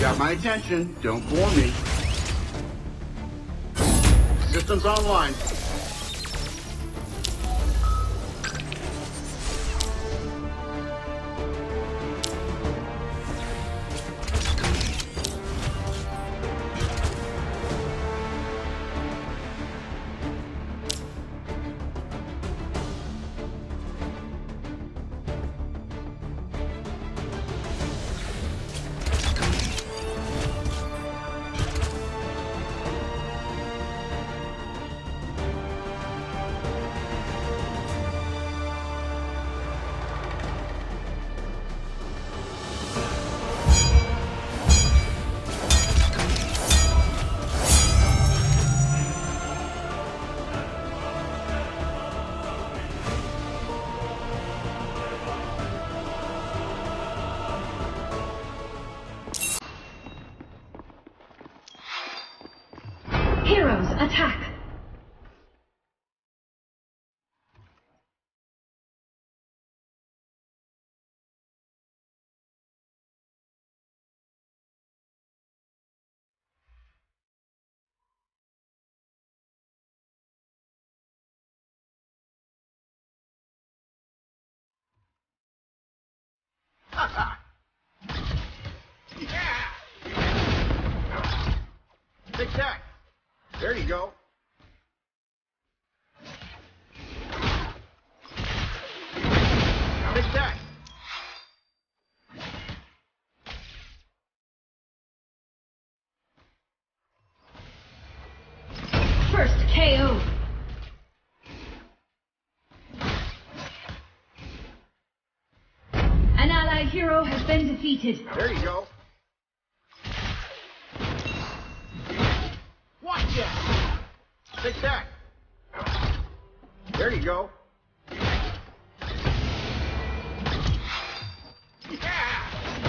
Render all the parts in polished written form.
got my attention. Don't bore me. Systems online. Heroes, attack! Yeah! Tic tac. There you go. Tic tac. First KO. An allied hero has been defeated. There you go. Watch it. Tic tac. There you go. Yeah!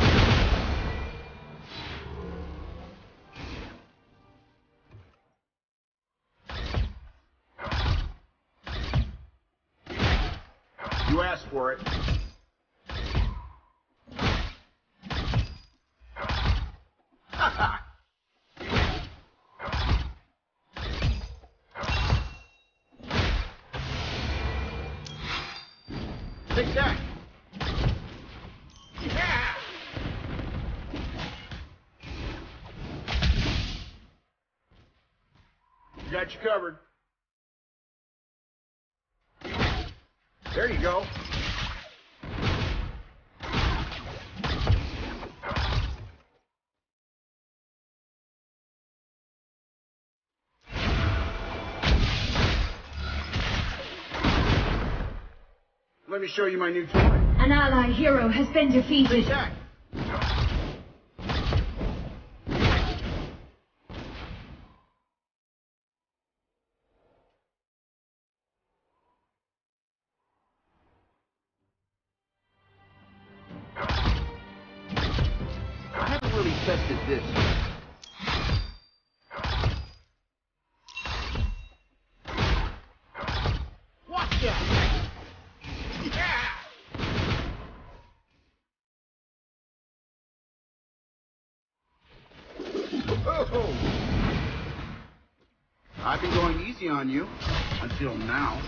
You asked for it. Tic tac. Yeah! Got you covered. There you go. Let me show you my new toy. An allied hero has been defeated. Tic-tac. I haven't really tested this. Watch that! Yeah! Oh! I've been going easy on you until now.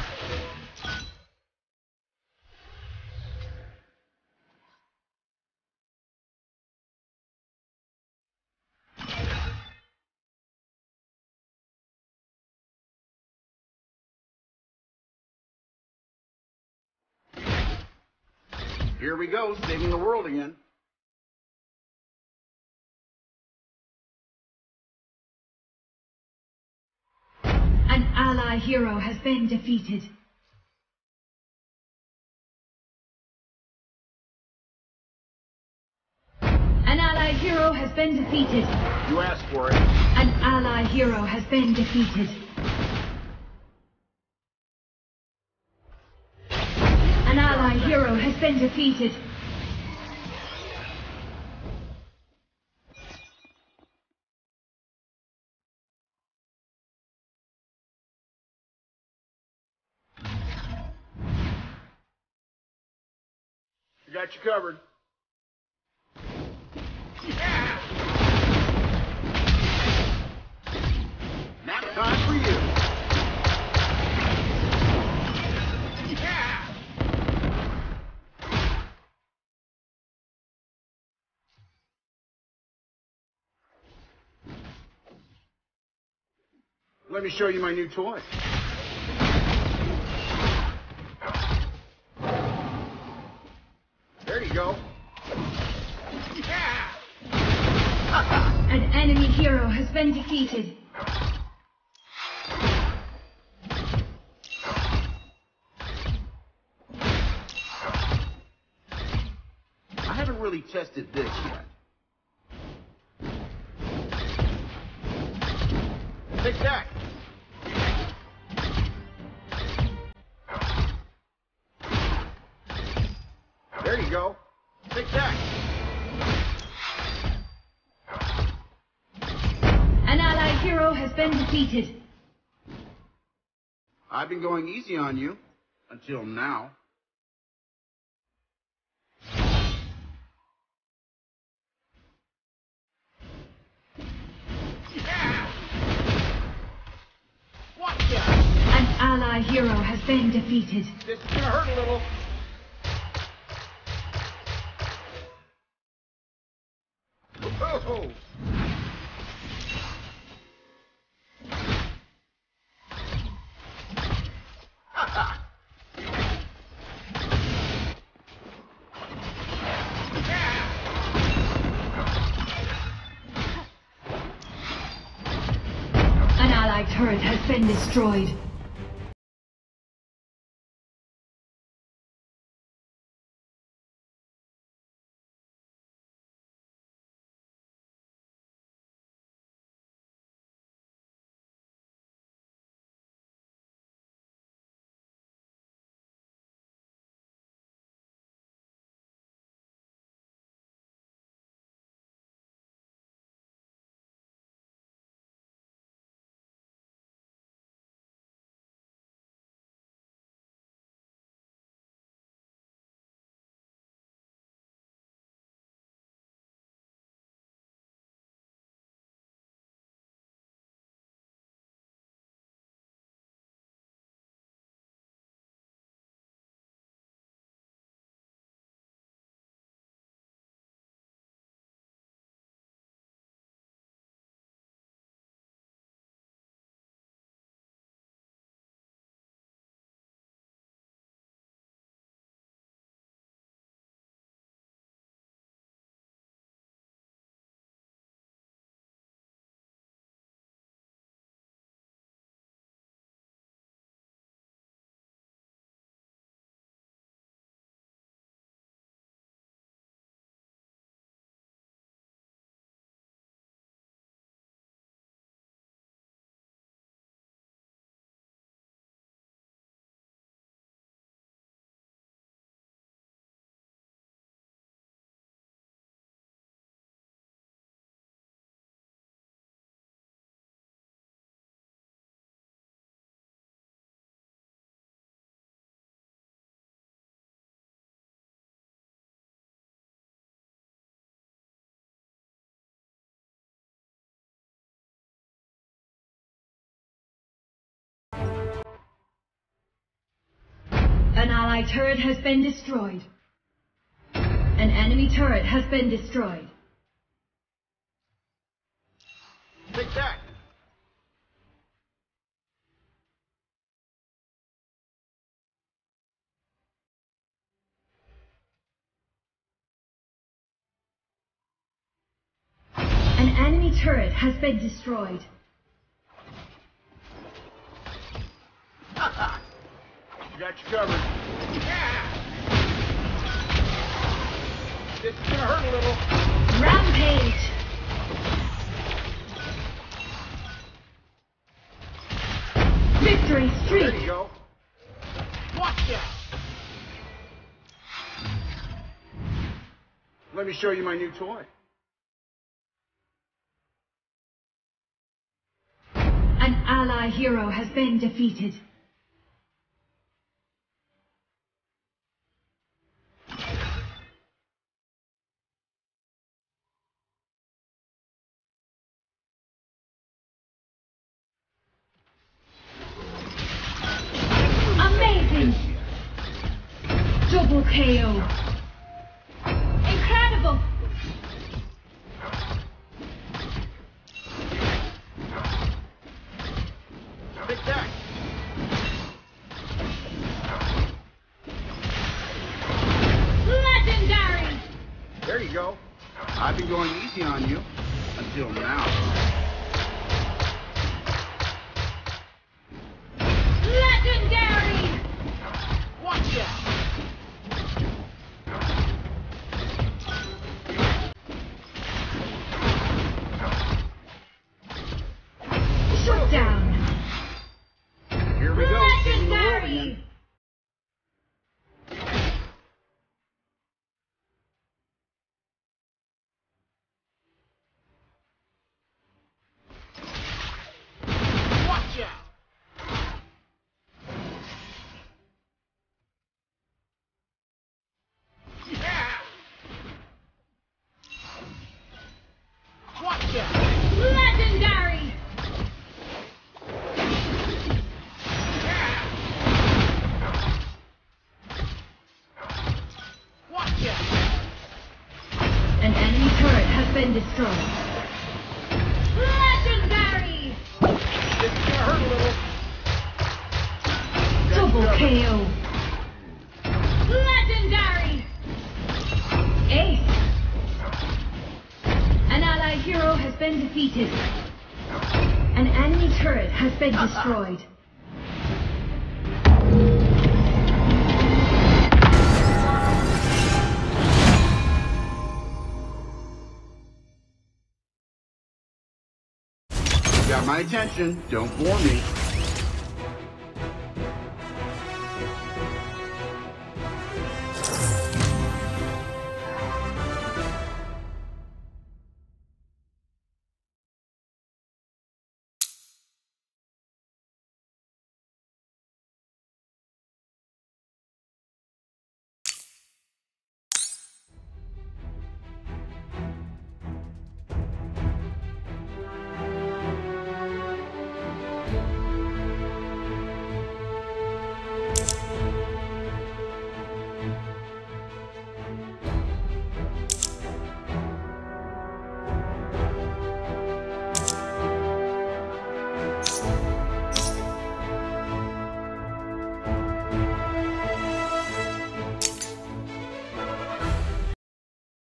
Here we go, saving the world again. An allied hero has been defeated. An allied hero has been defeated. You asked for it. An allied hero has been defeated. An allied hero has been defeated. I got you covered. Yeah! Let me show you my new toy. There you go. Yeah! An enemy hero has been defeated. I haven't really tested this yet. Take that! There you go. Take that! An allied hero has been defeated. I've been going easy on you. Until now. Yeah! Watch out! An allied hero has been defeated. This is gonna hurt a little. Oh! An allied turret has been destroyed. An allied turret has been destroyed. An enemy turret has been destroyed. Take that! An enemy turret has been destroyed. Got you covered. Yeah! This is gonna hurt a little. Rampage! Victory There streak! you go. Watch out! Let me show you my new toy. An ally hero has been defeated. Amazing! Double KO! Incredible! you go. I've been going easy on you until now. Legendary! Watch out! Shut down! Here we go, saving the world Legendary! again. Watch out! Yeah! Watch out! Legendary! Yeah! Watch out! An enemy turret has been destroyed. Legendary! This is gonna hurt a little. Double That's KO. Legendary! Ace! An allied hero has been defeated. An enemy turret has been destroyed. You got my attention. Don't bore me.